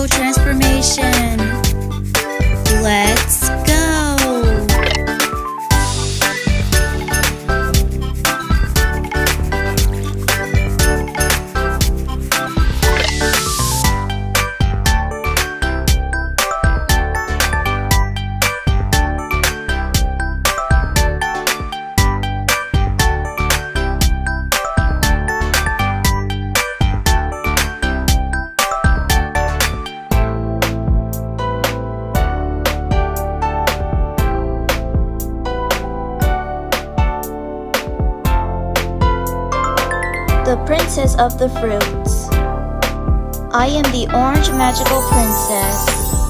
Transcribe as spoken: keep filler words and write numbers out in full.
rainbow transformation. Let's go! The Princess of the Fruits. I am the Orange Magical Princess.